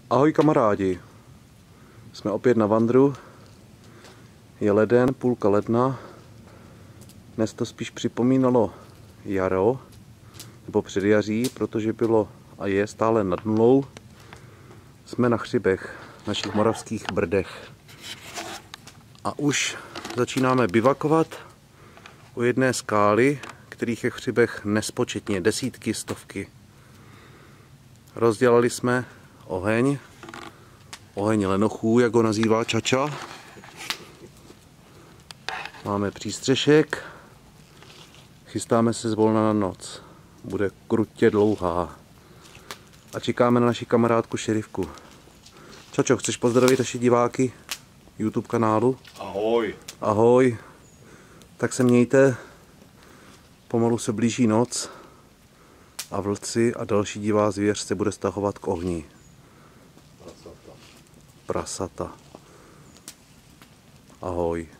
Ahoj kamarádi, jsme opět na vandru, je leden, půlka ledna, dnes to spíš připomínalo jaro, nebo předjaří, protože bylo a je stále nad nulou. Jsme na hřibech, našich moravských Brdech a už začínáme bivakovat u jedné skály, kterých je v hřibech nespočetně, desítky, stovky. Rozdělali jsme oheň lenochů, jak ho nazývá Čača. Máme přístřešek, chystáme se zvolna na noc. Bude krutě dlouhá. A čekáme na naši kamarádku šerifku. Čačo, chceš pozdravit naši diváky YouTube kanálu? Ahoj. Ahoj. Tak se mějte. Pomalu se blíží noc a vlci a další divá zvěř se bude stahovat k ohni. Prasata. Ahoj.